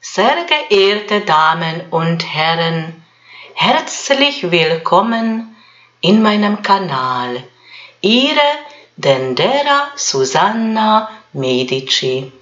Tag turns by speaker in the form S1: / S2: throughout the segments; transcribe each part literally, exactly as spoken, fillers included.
S1: Sehr geehrte Damen und Herren, herzlich willkommen in meinem Kanal. Ihre Dendera Susanna Medici.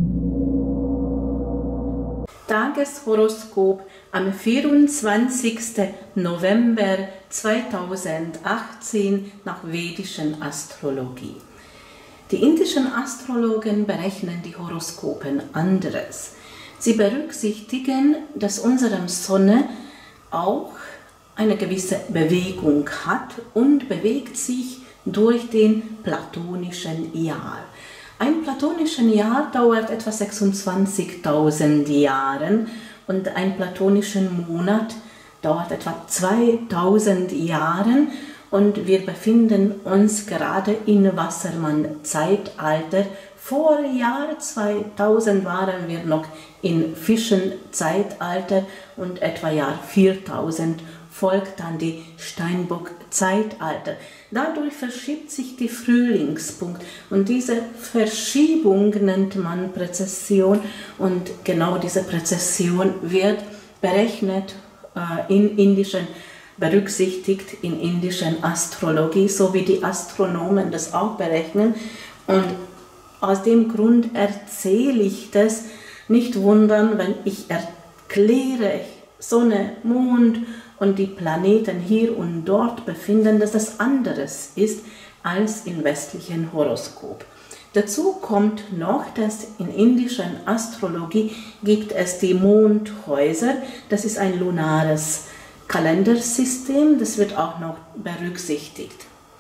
S2: Tageshoroskop am vierundzwanzigsten November zweitausendachtzehn nach vedischen Astrologie. Die indischen Astrologen berechnen die Horoskopen anderes. Sie berücksichtigen, dass unsere Sonne auch eine gewisse Bewegung hat und bewegt sich durch den platonischen Jahr. Ein platonisches Jahr dauert etwa sechsundzwanzigtausend Jahre und ein platonischer Monat dauert etwa zweitausend Jahre und wir befinden uns gerade im Wassermann-Zeitalter. Vor Jahr zweitausend waren wir noch in Fischen-Zeitalter und etwa Jahr viertausend folgt dann die Steinbock-Zeitalter. Dadurch verschiebt sich die Frühlingspunkt und diese Verschiebung nennt man Präzession und genau diese Präzession wird berechnet äh, in indischen, berücksichtigt in indischen Astrologie, so wie die Astronomen das auch berechnen und aus dem Grund erzähle ich das, nicht wundern, wenn ich erkläre, Sonne, Mond und die Planeten hier und dort befinden, dass das anderes ist als im westlichen Horoskop. Dazu kommt noch, dass in indischer Astrologie gibt es die Mondhäuser, das ist ein lunares Kalendersystem, das wird auch noch berücksichtigt.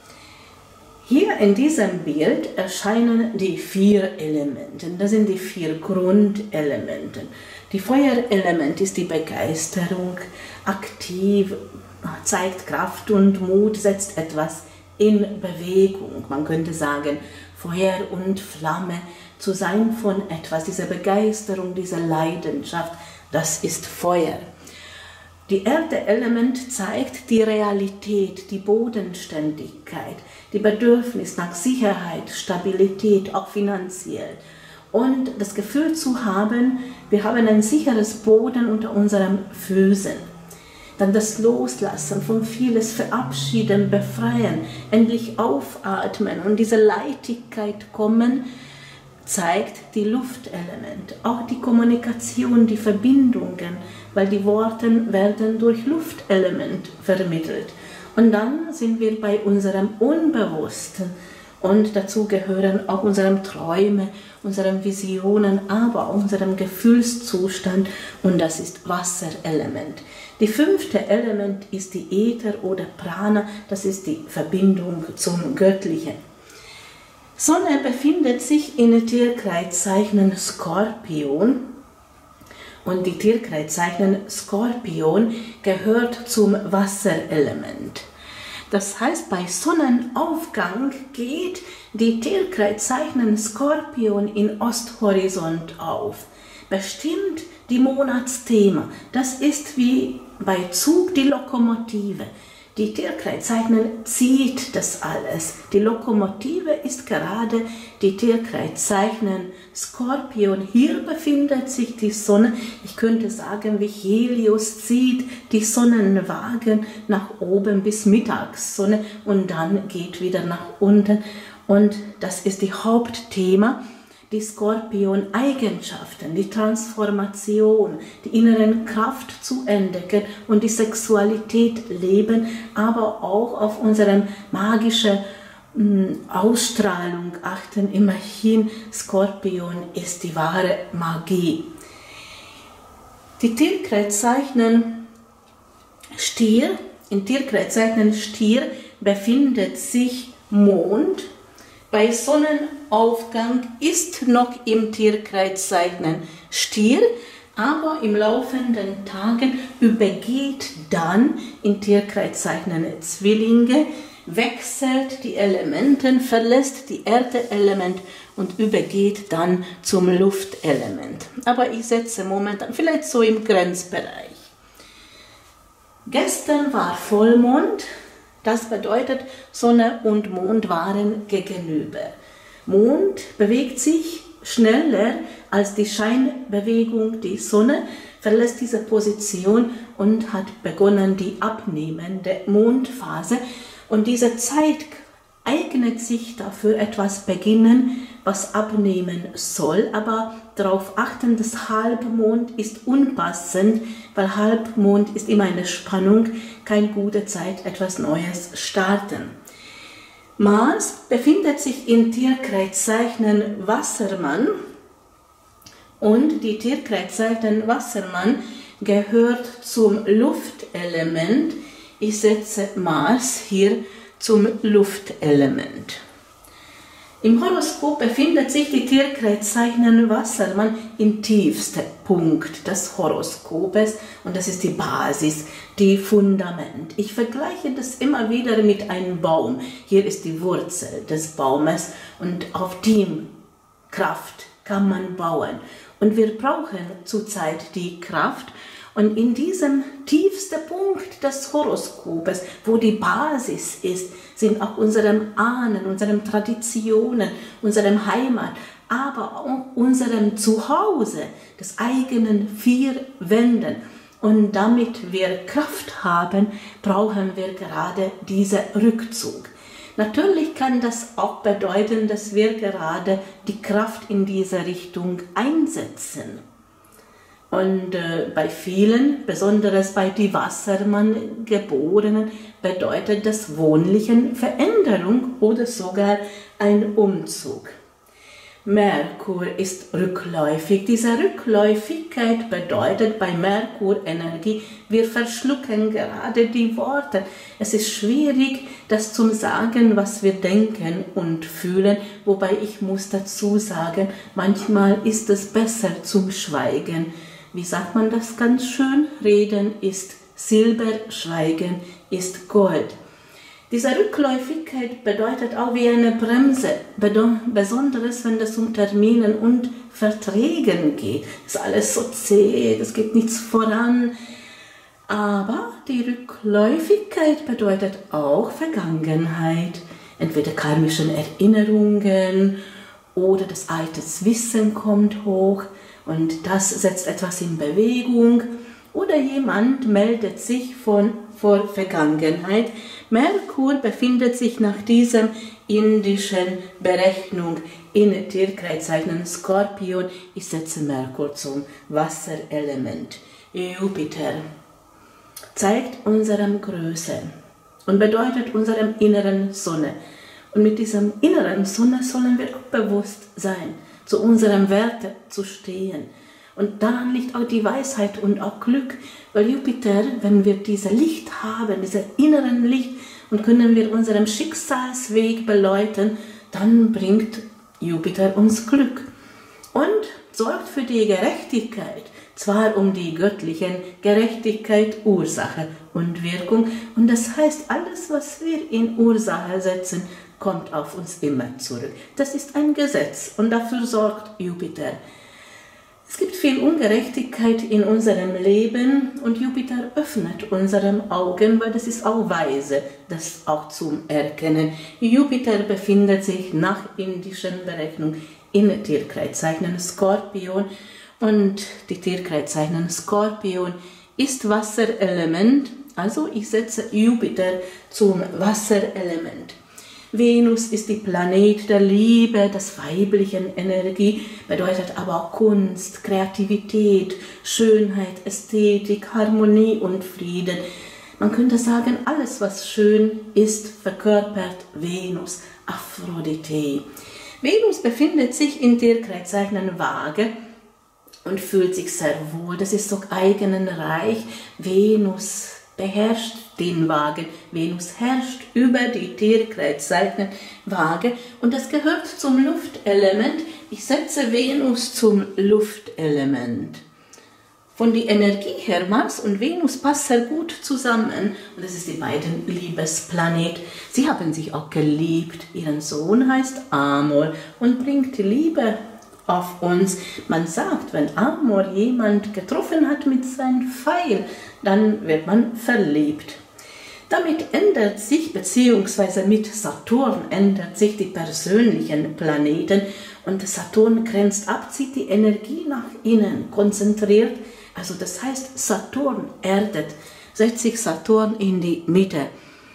S2: Hier in diesem Bild erscheinen die vier Elemente, das sind die vier Grundelemente. Die Feuerelement ist die Begeisterung, aktiv, zeigt Kraft und Mut, setzt etwas in Bewegung. Man könnte sagen, Feuer und Flamme, zu sein von etwas, diese Begeisterung, diese Leidenschaft, das ist Feuer. Die Erde-Element zeigt die Realität, die Bodenständigkeit, die Bedürfnis nach Sicherheit, Stabilität, auch finanziell. Und das Gefühl zu haben, wir haben ein sicheres Boden unter unseren Füßen. Dann das Loslassen von vieles, Verabschieden, Befreien, endlich aufatmen und diese Leichtigkeit kommen, zeigt die Luftelement, auch die Kommunikation, die Verbindungen, weil die Worte werden durch Luftelement vermittelt. Und dann sind wir bei unserem Unbewussten und dazu gehören auch unsere Träume, unsere Visionen, aber auch unserem Gefühlszustand und das ist Wasserelement. Die fünfte Element ist die Äther oder Prana, das ist die Verbindung zum Göttlichen. Sonne befindet sich in Tierkreiszeichen Skorpion und die Tierkreiszeichen Skorpion gehört zum Wasserelement. Das heißt, bei Sonnenaufgang geht die Tierkreiszeichen Skorpion in Osthorizont auf. Bestimmt die Monatsthema. Das ist wie bei Zug die Lokomotive. Die Tierkreiszeichen zieht das alles. Die Lokomotive ist gerade die Tierkreiszeichen Skorpion. Hier befindet sich die Sonne. Ich könnte sagen, wie Helios zieht die Sonnenwagen nach oben bis Mittagssonne und dann geht wieder nach unten. Und das ist die Hauptthema. Die Skorpion-Eigenschaften, die Transformation, die inneren Kraft zu entdecken und die Sexualität leben, aber auch auf unsere magische mh, Ausstrahlung achten. Immerhin, Skorpion ist die wahre Magie. Die Tierkreiszeichen Stier, in Tierkreiszeichen Stier befindet sich Mond. Bei Sonnenaufgang ist noch im Tierkreiszeichen Stier, aber im laufenden Tagen übergeht dann in Tierkreiszeichen Zwillinge, wechselt die Elemente, verlässt die Erde-Element und übergeht dann zum Luftelement. Aber ich setze momentan vielleicht so im Grenzbereich. Gestern war Vollmond. Das bedeutet, Sonne und Mond waren gegenüber. Mond bewegt sich schneller als die Scheinbewegung, die Sonne verlässt diese Position und hat begonnen die abnehmende Mondphase. Und diese Zeit eignet sich dafür, etwas beginnen, was abnehmen soll, aber darauf achten, dass Halbmond ist unpassend, weil Halbmond ist immer eine Spannung, keine gute Zeit, etwas Neues starten. Mars befindet sich in Tierkreiszeichen Wassermann und die Tierkreiszeichen Wassermann gehört zum Luftelement. Ich setze Mars hier zum Luftelement. Im Horoskop befindet sich die Tierkreiszeichen Wassermann im tiefsten Punkt des Horoskopes und das ist die Basis, die Fundament. Ich vergleiche das immer wieder mit einem Baum. Hier ist die Wurzel des Baumes und auf die Kraft kann man bauen. Und wir brauchen zurzeit die Kraft. Und in diesem tiefsten Punkt des Horoskopes, wo die Basis ist, sind auch unsere Ahnen, unsere Traditionen, unsere Heimat, aber auch unserem Zuhause, des eigenen vier Wänden. Und damit wir Kraft haben, brauchen wir gerade diesen Rückzug. Natürlich kann das auch bedeuten, dass wir gerade die Kraft in diese Richtung einsetzen. Und äh, bei vielen, besonders bei den Wassermann-Geborenen, bedeutet das wohnlichen Veränderung oder sogar ein Umzug. Merkur ist rückläufig. Diese Rückläufigkeit bedeutet bei Merkur-Energie, wir verschlucken gerade die Worte. Es ist schwierig, das zu sagen, was wir denken und fühlen, wobei ich muss dazu sagen, manchmal ist es besser zum Schweigen. Wie sagt man das ganz schön? Reden ist Silber, Schweigen ist Gold. Diese Rückläufigkeit bedeutet auch wie eine Bremse, besonders wenn es um Terminen und Verträgen geht. Das ist alles so zäh, es geht nichts voran. Aber die Rückläufigkeit bedeutet auch Vergangenheit, entweder karmischen Erinnerungen oder das alte Wissen kommt hoch. Und das setzt etwas in Bewegung oder jemand meldet sich von vor Vergangenheit. Merkur befindet sich nach dieser indischen Berechnung in Tierkreiszeichen Skorpion. Ich setze Merkur zum Wasserelement. Jupiter zeigt unsere Größe und bedeutet unserem inneren Sonne. Und mit diesem inneren Sonne sollen wir auch bewusst sein, zu unseren Werten zu stehen. Und daran liegt auch die Weisheit und auch Glück, weil Jupiter, wenn wir dieses Licht haben, dieses inneren Licht, und können wir unseren Schicksalsweg beleuchten, dann bringt Jupiter uns Glück und sorgt für die Gerechtigkeit, zwar um die göttlichen Gerechtigkeit, Ursache und Wirkung. Und das heißt, alles, was wir in Ursache setzen, kommt auf uns immer zurück. Das ist ein Gesetz und dafür sorgt Jupiter. Es gibt viel Ungerechtigkeit in unserem Leben und Jupiter öffnet unsere Augen, weil das ist auch weise, das auch zum Erkennen. Jupiter befindet sich nach indischen Berechnung in Tierkreiszeichen Skorpion und die Tierkreiszeichen Skorpion ist Wasserelement, also ich setze Jupiter zum Wasserelement. Venus ist die Planet der Liebe, des weiblichen Energie, bedeutet aber auch Kunst, Kreativität, Schönheit, Ästhetik, Harmonie und Frieden. Man könnte sagen, alles was schön ist, verkörpert Venus, Aphrodite. Venus befindet sich in Tierkreiszeichen Waage und fühlt sich sehr wohl. Das ist so eigenen Reich. Venus beherrscht den Wagen. Venus herrscht über die Tierkreiszeichen Waage und das gehört zum Luftelement. Ich setze Venus zum Luftelement. Von der Energie her, Mars und Venus passen gut zusammen und das ist die beiden Liebesplanet. Sie haben sich auch geliebt. Ihren Sohn heißt Amor und bringt Liebe auf uns. Man sagt, wenn Amor jemand getroffen hat mit seinem Pfeil, dann wird man verliebt. Damit ändert sich, beziehungsweise mit Saturn ändert sich die persönlichen Planeten und Saturn grenzt ab, zieht die Energie nach innen, konzentriert. Also das heißt, Saturn erdet, setzt sich Saturn in die Mitte.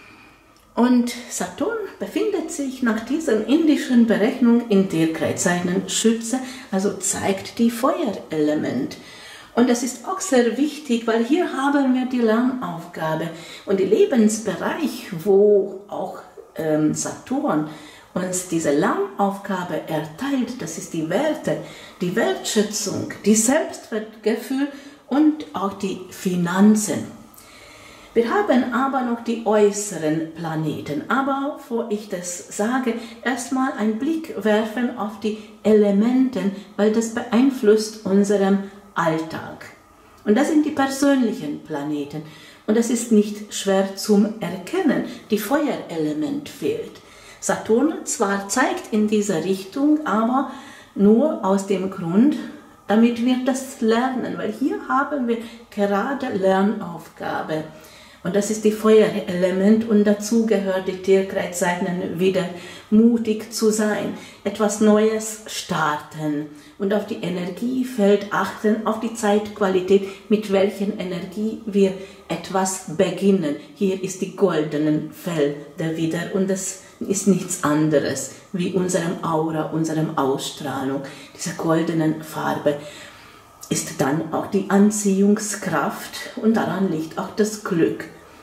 S2: Und Saturn befindet sich nach dieser indischen Berechnung in Tierkreiszeichen Schütze, also zeigt die Feuerelement. Und das ist auch sehr wichtig, weil hier haben wir die Lernaufgabe und die Lebensbereich, wo auch ähm, Saturn uns diese Lernaufgabe erteilt, das ist die Werte, die Wertschätzung, die Selbstwertgefühl und auch die Finanzen. Wir haben aber noch die äußeren Planeten, aber bevor ich das sage, erstmal einen Blick werfen auf die Elemente, weil das beeinflusst unseren Alltag. Und das sind die persönlichen Planeten. Und das ist nicht schwer zum Erkennen. Die Feuerelement fehlt. Saturn zwar zeigt in dieser Richtung, aber nur aus dem Grund, damit wir das lernen. Weil hier haben wir gerade Lernaufgabe. Und das ist die Feuerelement und dazu gehört die Tierkreiszeichen wieder mutig zu sein, etwas Neues starten und auf die Energiefeld achten, auf die Zeitqualität, mit welchen Energie wir etwas beginnen. Hier ist die goldenen Felder wieder und das ist nichts anderes wie unserem Aura, unserem Ausstrahlung. Diese goldenen Farbe ist dann auch die Anziehungskraft und daran liegt auch das Glück.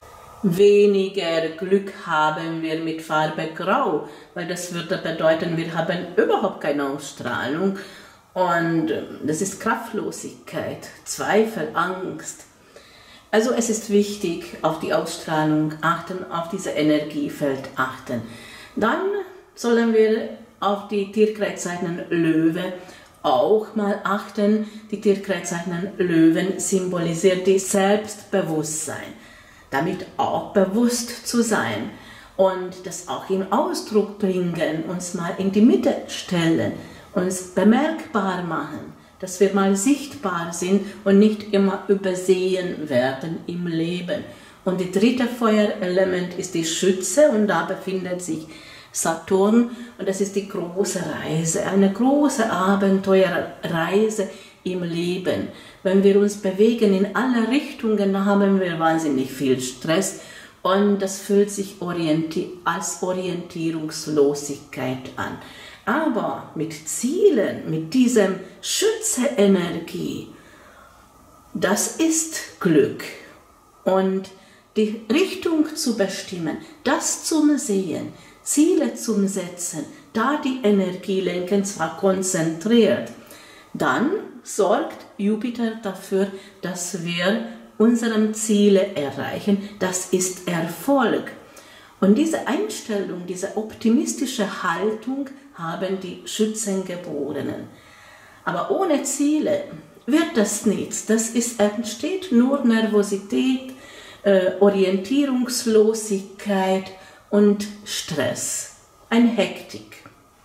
S2: Weniger Glück haben wir mit Farbe Grau, weil das würde bedeuten, wir haben überhaupt keine Ausstrahlung und das ist Kraftlosigkeit, Zweifel, Angst. Also es ist wichtig, auf die Ausstrahlung achten, auf dieses Energiefeld achten. Dann sollen wir auf die Tierkreiszeichen Löwe auch mal achten. Die Tierkreiszeichen Löwen symbolisiert die Selbstbewusstsein. Damit auch bewusst zu sein und das auch in Ausdruck bringen, uns mal in die Mitte stellen, uns bemerkbar machen, dass wir mal sichtbar sind und nicht immer übersehen werden im Leben. Und die dritte Feuerelement ist die Schütze und da befindet sich Saturn und das ist die große Reise, eine große Abenteuerreise im Leben. Wenn wir uns bewegen in alle Richtungen, haben wir wahnsinnig viel Stress und das fühlt sich orienti- als Orientierungslosigkeit an. Aber mit Zielen, mit diesem Schütze-Energie, das ist Glück. Und die Richtung zu bestimmen, das zum Sehen, Ziele zum Setzen, da die Energie lenken, zwar konzentriert, dann sorgt Jupiter dafür, dass wir unsere Ziele erreichen. Das ist Erfolg. Und diese Einstellung, diese optimistische Haltung haben die Schützengeborenen. Aber ohne Ziele wird das nichts. Das ist, entsteht nur Nervosität, äh, Orientierungslosigkeit und Stress, eine Hektik.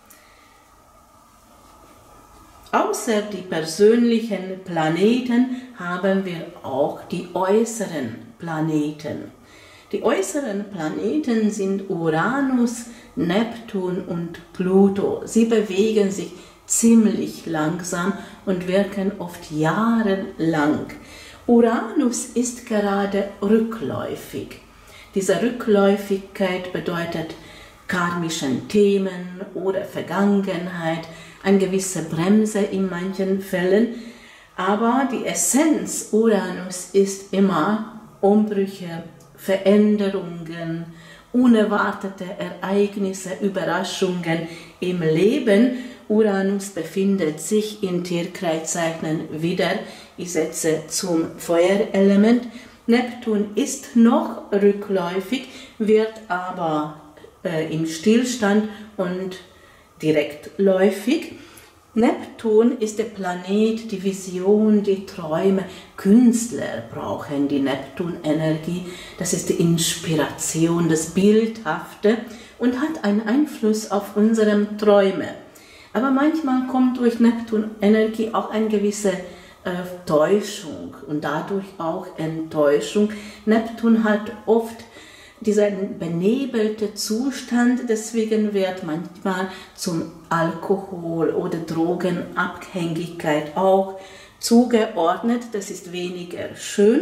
S2: Außer die persönlichen Planeten haben wir auch die äußeren Planeten. Die äußeren Planeten sind Uranus, Neptun und Pluto. Sie bewegen sich ziemlich langsam und wirken oft jahrelang. Uranus ist gerade rückläufig. Diese Rückläufigkeit bedeutet karmischen Themen oder Vergangenheit, eine gewisse Bremse in manchen Fällen, aber die Essenz Uranus ist immer Umbrüche, Veränderungen, unerwartete Ereignisse, Überraschungen im Leben. Uranus befindet sich in Tierkreiszeichen wieder. Ich setze zum Feuerelement. Neptun ist noch rückläufig, wird aber äh, im Stillstand und direktläufig. Neptun ist der Planet, die Vision, die Träume. Künstler brauchen die Neptun-Energie. Das ist die Inspiration, das Bildhafte und hat einen Einfluss auf unsere Träume. Aber manchmal kommt durch Neptun-Energie auch eine gewisse äh, Täuschung und dadurch auch Enttäuschung. Neptun hat oft dieser benebelte Zustand, deswegen wird manchmal zum Alkohol- oder Drogenabhängigkeit auch zugeordnet. Das ist weniger schön.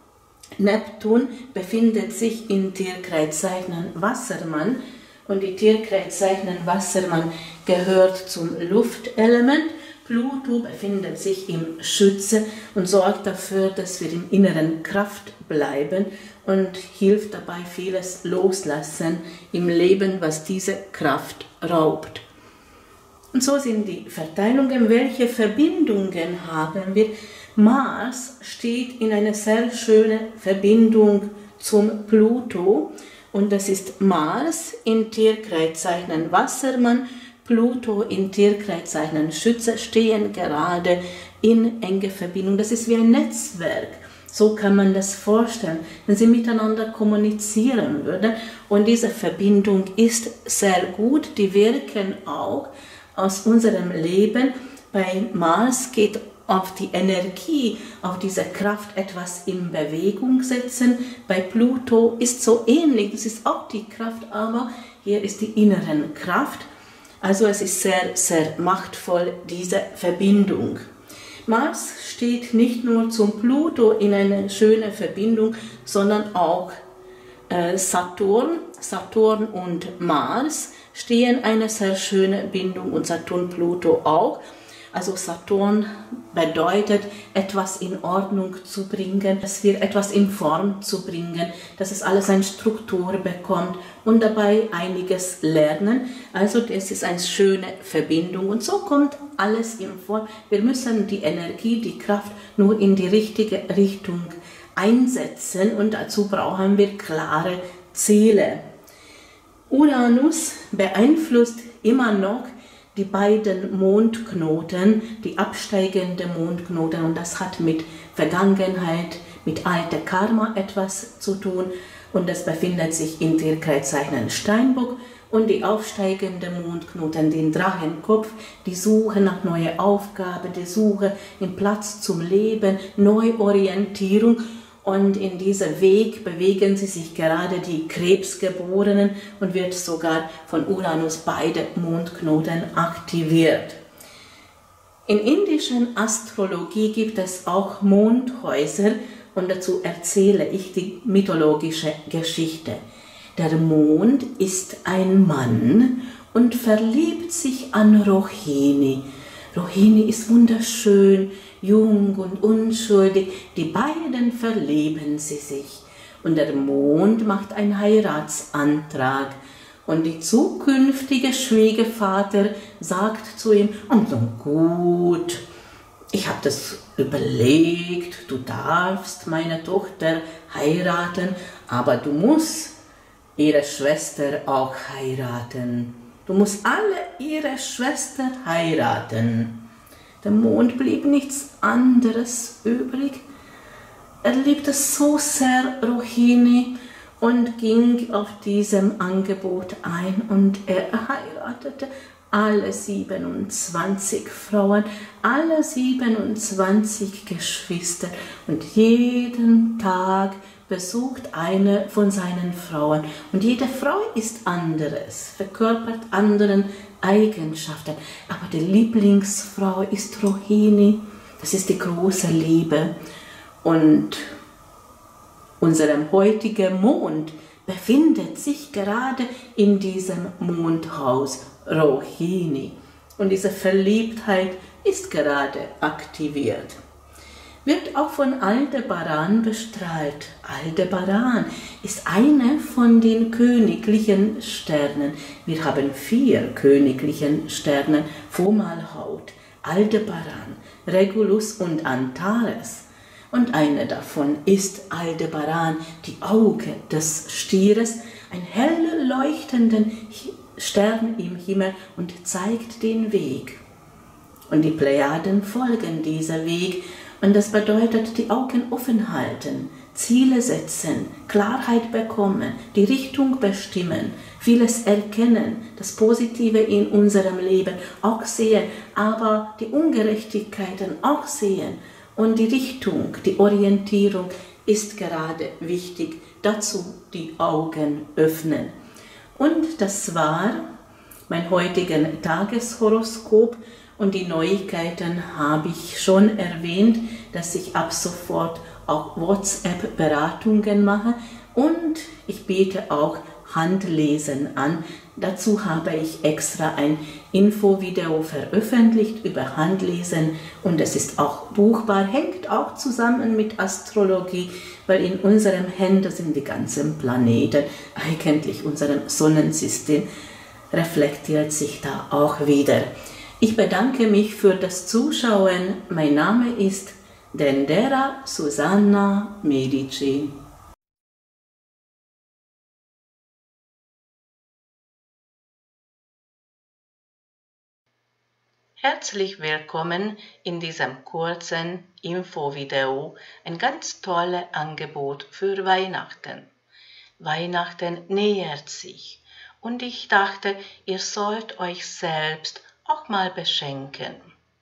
S2: Neptun befindet sich in Tierkreiszeichen Wassermann und die Tierkreiszeichen Wassermann gehört zum Luftelement. Pluto befindet sich im Schütze und sorgt dafür, dass wir im inneren Kraft bleiben und hilft dabei, vieles loslassen im Leben, was diese Kraft raubt. Und so sind die Verteilungen. Welche Verbindungen haben wir? Mars steht in einer sehr schönen Verbindung zum Pluto und das ist Mars in Tierkreiszeichen Wassermann, Pluto in Tierkreiszeichen Schütze stehen gerade in enge Verbindung. Das ist wie ein Netzwerk. So kann man das vorstellen, wenn sie miteinander kommunizieren würden. Und diese Verbindung ist sehr gut. Die wirken auch aus unserem Leben. Bei Mars geht auf die Energie, auf diese Kraft etwas in Bewegung setzen. Bei Pluto ist so ähnlich. Das ist auch die Kraft, aber hier ist die innere Kraft. Also es ist sehr, sehr machtvoll, diese Verbindung. Mars steht nicht nur zum Pluto in einer schönen Verbindung, sondern auch äh, Saturn. Saturn und Mars stehen in einer sehr schönen Bindung und Saturn, Pluto auch. Also Saturn bedeutet, etwas in Ordnung zu bringen, dass wir etwas in Form zu bringen, dass es alles eine Struktur bekommt und dabei einiges lernen. Also das ist eine schöne Verbindung und so kommt alles in Form. Wir müssen die Energie, die Kraft nur in die richtige Richtung einsetzen und dazu brauchen wir klare Ziele. Uranus beeinflusst immer noch die beiden Mondknoten, die absteigenden Mondknoten, und das hat mit Vergangenheit, mit altem Karma etwas zu tun und das befindet sich in Tierkreiszeichen Steinbock und die aufsteigenden Mondknoten, den Drachenkopf, die Suche nach neuen Aufgaben, die Suche im Platz zum Leben, Neuorientierung. Und in diesem Weg bewegen sie sich gerade die Krebsgeborenen und wird sogar von Uranus beide Mondknoten aktiviert. In indischen Astrologie gibt es auch Mondhäuser und dazu erzähle ich die mythologische Geschichte. Der Mond ist ein Mann und verliebt sich an Rohini. Rohini ist wunderschön, jung und unschuldig, die beiden verlieben sie sich. Und der Mond macht einen Heiratsantrag. Und die zukünftige Schwiegervater sagt zu ihm, also gut, ich habe das überlegt, du darfst meine Tochter heiraten, aber du musst ihre Schwester auch heiraten. Du musst alle ihre Schwester heiraten. Der Mond blieb nichts anderes übrig. Er liebte so sehr Rohini und ging auf diesem Angebot ein und er heiratete alle siebenundzwanzig Frauen, alle siebenundzwanzig Geschwister und jeden Tag besucht eine von seinen Frauen. Und jede Frau ist anderes, verkörpert anderen Eigenschaften. Aber die Lieblingsfrau ist Rohini. Das ist die große Liebe. Und unser heutiger Mond befindet sich gerade in diesem Mondhaus Rohini. Und diese Verliebtheit ist gerade aktiviert. Wird auch von Aldebaran bestrahlt. Aldebaran ist eine von den königlichen Sternen. Wir haben vier königlichen Sterne, Fomalhaut, Aldebaran, Regulus und Antares. Und eine davon ist Aldebaran, die Auge des Stieres, ein hell leuchtender Stern im Himmel und zeigt den Weg. Und die Plejaden folgen dieser Weg. Und das bedeutet, die Augen offen halten, Ziele setzen, Klarheit bekommen, die Richtung bestimmen, vieles erkennen, das Positive in unserem Leben auch sehen, aber die Ungerechtigkeiten auch sehen und die Richtung, die Orientierung ist gerade wichtig. Dazu die Augen öffnen. Und das war mein heutiges Tageshoroskop. Und die Neuigkeiten habe ich schon erwähnt, dass ich ab sofort auch WhatsApp-Beratungen mache und ich biete auch Handlesen an. Dazu habe ich extra ein Infovideo veröffentlicht über Handlesen und es ist auch buchbar, hängt auch zusammen mit Astrologie, weil in unserem Händen sind die ganzen Planeten, eigentlich unserem Sonnensystem, reflektiert sich da auch wieder. Ich bedanke mich für das Zuschauen. Mein Name ist Dendera Susanna Medici.
S1: Herzlich willkommen in diesem kurzen Infovideo, ein ganz tolles Angebot für Weihnachten. Weihnachten nähert sich und ich dachte, ihr sollt euch selbst auch mal beschenken.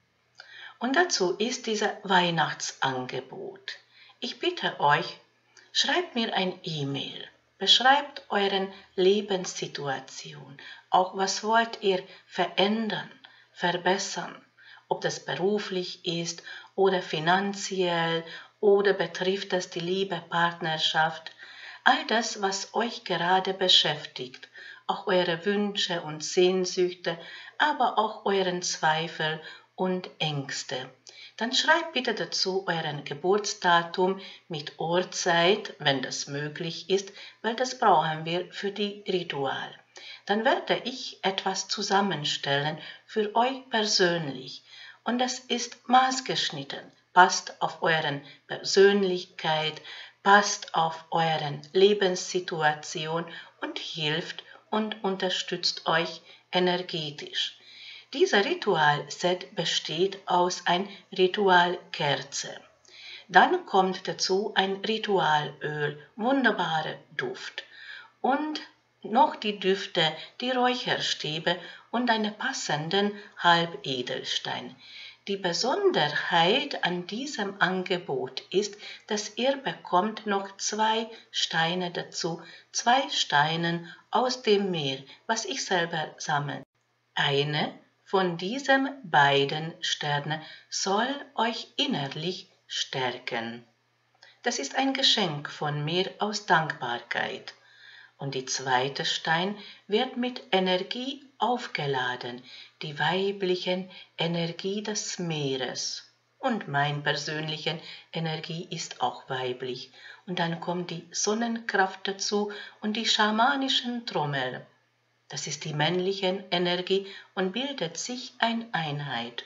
S1: Und dazu ist dieses Weihnachtsangebot. Ich bitte euch, schreibt mir ein E-Mail, beschreibt euren Lebenssituation, auch was wollt ihr verändern, verbessern, ob das beruflich ist oder finanziell oder betrifft es die Liebe, Partnerschaft, all das, was euch gerade beschäftigt, auch eure Wünsche und Sehnsüchte, aber auch euren Zweifel und Ängste. Dann schreibt bitte dazu euren Geburtsdatum mit Uhrzeit, wenn das möglich ist, weil das brauchen wir für die Ritual. Dann werde ich etwas zusammenstellen für euch persönlich und es ist maßgeschnitten, passt auf euren Persönlichkeit, passt auf euren Lebenssituation und hilft und unterstützt euch energetisch. Dieser Ritualset besteht aus einer Ritualkerze. Dann kommt dazu ein Ritualöl, wunderbarer Duft und noch die Düfte, die Räucherstäbe und einen passenden Halbedelstein. Die Besonderheit an diesem Angebot ist, dass ihr bekommt noch zwei Steine dazu, zwei Steine aus dem Meer, was ich selber sammle. Eine von diesen beiden Sternen soll euch innerlich stärken. Das ist ein Geschenk von mir aus Dankbarkeit. Und die zweite Stein wird mit Energie aufgeladen, die weiblichen Energie des Meeres. Und meine persönliche Energie ist auch weiblich. Und dann kommt die Sonnenkraft dazu und die schamanischen Trommel. Das ist die männliche Energie und bildet sich eine Einheit.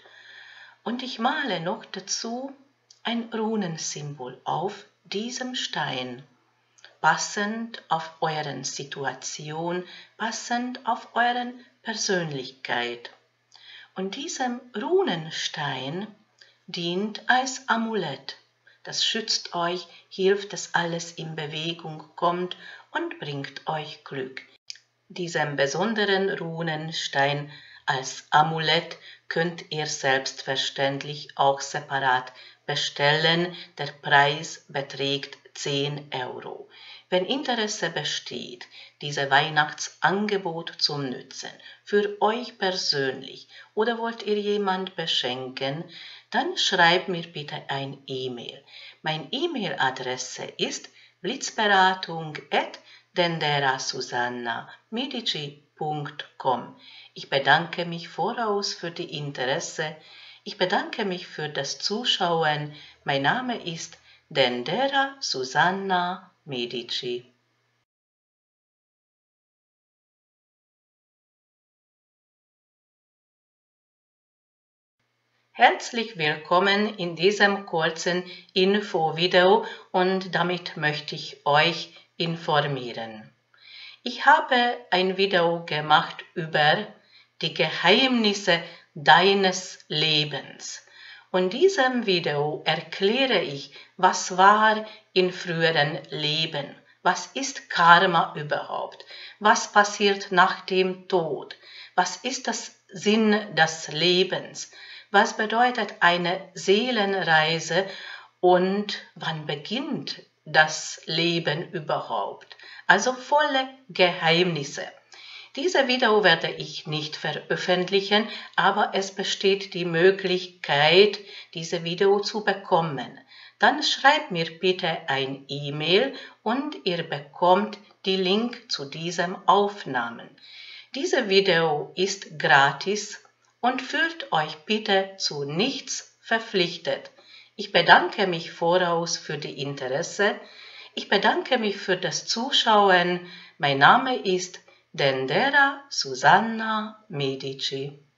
S1: Und ich male noch dazu ein Runensymbol auf diesem Stein, passend auf euren Situation, passend auf euren Persönlichkeit. Und diesem Runenstein dient als Amulett. Das schützt euch, hilft, dass alles in Bewegung kommt und bringt euch Glück. Diesen besonderen Runenstein als Amulett könnt ihr selbstverständlich auch separat bestellen. Der Preis beträgt zehn Euro. Wenn Interesse besteht, dieses Weihnachtsangebot zu nutzen, für euch persönlich oder wollt ihr jemand beschenken, dann schreibt mir bitte ein E-Mail. Meine E-Mail-Adresse ist blitzberatung at dendera susanna medici punkt com. Ich bedanke mich voraus für die Interesse. Ich bedanke mich für das Zuschauen. Mein Name ist Dendera Susanna Medici. Herzlich willkommen in diesem kurzen Infovideo und damit möchte ich euch informieren. Ich habe ein Video gemacht über die Geheimnisse deines Lebens. Und in diesem Video erkläre ich, was war in früheren Leben, was ist Karma überhaupt, was passiert nach dem Tod, was ist das Sinn des Lebens, was bedeutet eine Seelenreise und wann beginnt das Leben überhaupt, also volle Geheimnisse. Diese Video werde ich nicht veröffentlichen, aber es besteht die Möglichkeit, diese Video zu bekommen. Dann schreibt mir bitte ein E-Mail und ihr bekommt die Link zu diesem Aufnahmen. Diese Video ist gratis und fühlt euch bitte zu nichts verpflichtet. Ich bedanke mich voraus für die Interesse. Ich bedanke mich für das Zuschauen. Mein Name ist Dendera Susanna Medici.